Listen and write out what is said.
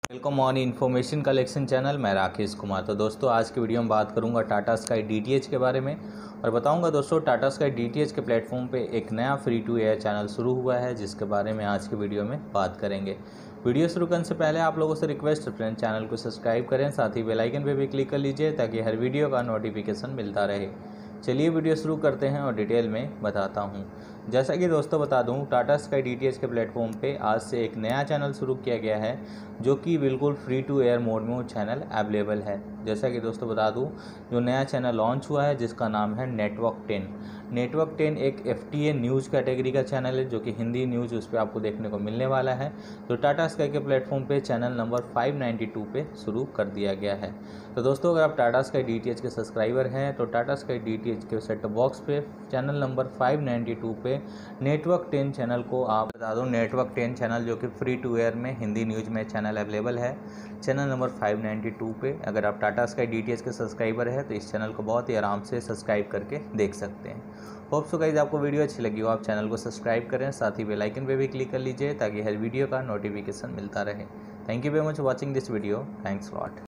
Welcome on information collection channel. मैं राकेश कुमार। तो दोस्तों आज की वीडियो में बात करूंगा टाटा स्काई डीटीएच के बारे में और बताऊंगा दोस्तों टाटा स्काई डीटीएच के प्लेटफॉर्म पे एक नया फ्री टू एयर चैनल शुरू हुआ है जिसके बारे में आज की वीडियो में बात करेंगे। वीडियो शुरू करने से पहले आप लोगों से रिक्वेस्ट है फ्रेंड, चैनल को सब्सक्राइब करें, साथ ही बेल आइकन पे भी क्लिक कर लीजिए ताकि हर वीडियो का नोटिफिकेशन मिलता रहे। चलिए वीडियो शुरू करते हैं और डिटेल में बताता हूं। जैसा कि दोस्तों बता दूं, टाटा स्काई डीटीएच के प्लेटफॉर्म पे आज से एक नया चैनल शुरू किया गया है जो कि बिल्कुल फ्री टू एयर मोड में वो चैनल अवेलेबल है। जैसा कि दोस्तों बता दूं, जो नया चैनल लॉन्च हुआ है जिसका नाम है नेटवर्क 10। नेटवर्क 10 एक एफटीए न्यूज़ कैटेगरी का चैनल है जो कि हिंदी न्यूज़ उस पर आपको देखने को मिलने वाला है। तो टाटा स्काई के प्लेटफॉर्म पे चैनल नंबर 592 पे शुरू कर दिया गया है। तो दोस्तों अगर आप टाटा स्काई डीटीएच के सब्सक्राइबर हैं तो टाटा स्काई डीटीएच के सेट टॉप बॉक्स पे चैनल नंबर 592 पे नेटवर्क 10 चैनल को आप बता दो। नेटवर्क 10 चैनल जो कि फ्री टू एयर में हिंदी न्यूज़ में चैनल अवेलेबल है चैनल नंबर 592 पे। अगर आप टाटा स्काई डीटीएच के सब्सक्राइबर हैं तो इस चैनल को बहुत ही आराम से सब्सक्राइब करके देख सकते हैं। होप सो गाइस आपको वीडियो अच्छी लगी हो आप चैनल को सब्सक्राइब करें, साथ ही बेल आइकन पे भी क्लिक कर लीजिए ताकि हर वीडियो का नोटिफिकेशन मिलता रहे। Thank you very much watching this video. Thanks lot.